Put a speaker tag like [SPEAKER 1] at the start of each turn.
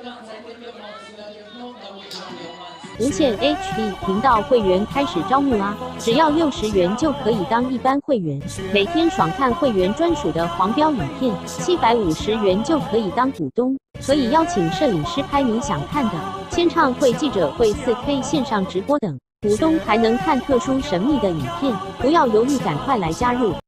[SPEAKER 1] 无线 HD 频道会员开始招募啦！只要60元就可以当一般会员，每天爽看会员专属的黄标影片，750元就可以当股东，可以邀请摄影师拍你想看的，签唱会、记者会、4K 线上直播等，股东还能看特殊神秘的影片，不要犹豫，赶快来加入！